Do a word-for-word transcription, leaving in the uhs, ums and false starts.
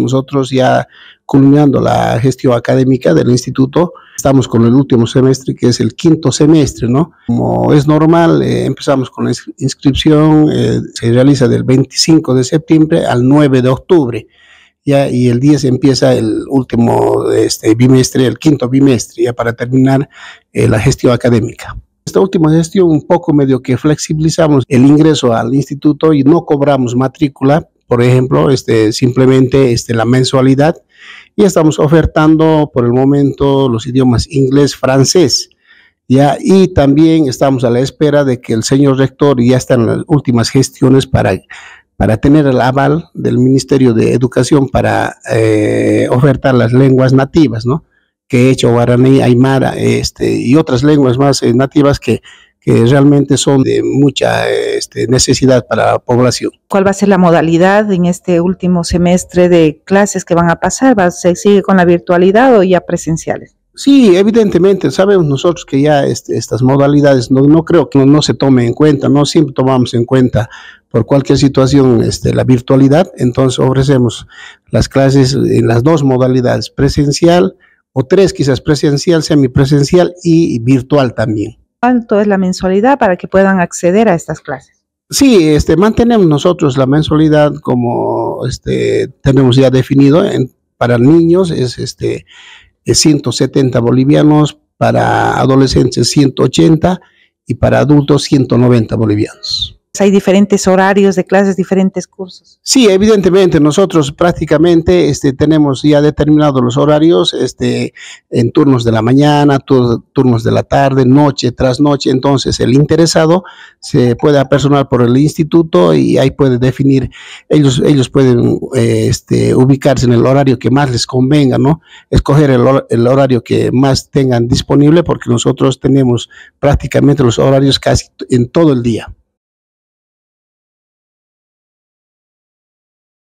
Nosotros ya culminando la gestión académica del instituto, estamos con el último semestre, que es el quinto semestre, ¿no? Como es normal, eh, empezamos con la inscripción, eh, se realiza del veinticinco de septiembre al nueve de octubre. Ya, y el diez empieza el último este, bimestre, el quinto bimestre, ya para terminar eh, la gestión académica. Esta última gestión un poco medio que flexibilizamos el ingreso al instituto y no cobramos matrícula, por ejemplo, este, simplemente este, la mensualidad, y estamos ofertando por el momento los idiomas inglés, francés, ya, y también estamos a la espera de que el señor rector ya está en las últimas gestiones para para tener el aval del Ministerio de Educación para eh, ofertar las lenguas nativas, ¿no? Quechua, guaraní, aymara, este, y otras lenguas más eh, nativas que, que realmente son de mucha este, necesidad para la población. ¿Cuál va a ser la modalidad en este último semestre de clases que van a pasar? ¿Va, ¿Se sigue con la virtualidad o ya presenciales? Sí, evidentemente, sabemos nosotros que ya este, estas modalidades no, no creo que no, no se tomen en cuenta, no siempre tomamos en cuenta por cualquier situación este, la virtualidad, entonces ofrecemos las clases en las dos modalidades, presencial o tres quizás, presencial, semipresencial y virtual también. ¿Cuánto es la mensualidad para que puedan acceder a estas clases? Sí, este, mantenemos nosotros la mensualidad como este, tenemos ya definido, en, para niños es este, es ciento setenta bolivianos, para adolescentes ciento ochenta y para adultos ciento noventa bolivianos. Hay diferentes horarios de clases, diferentes cursos. Sí, evidentemente, nosotros prácticamente este, tenemos ya determinados los horarios este, en turnos de la mañana, tur turnos de la tarde, noche tras noche. Entonces, el interesado se puede apersonar por el instituto y ahí puede definir, ellos, ellos pueden eh, este, ubicarse en el horario que más les convenga, ¿no? Escoger el, el horario que más tengan disponible, porque nosotros tenemos prácticamente los horarios casi en todo el día.